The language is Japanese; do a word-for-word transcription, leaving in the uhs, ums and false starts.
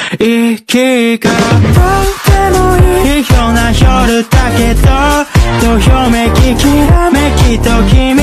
息がとってもいいような夜だけどどよめききらめきと君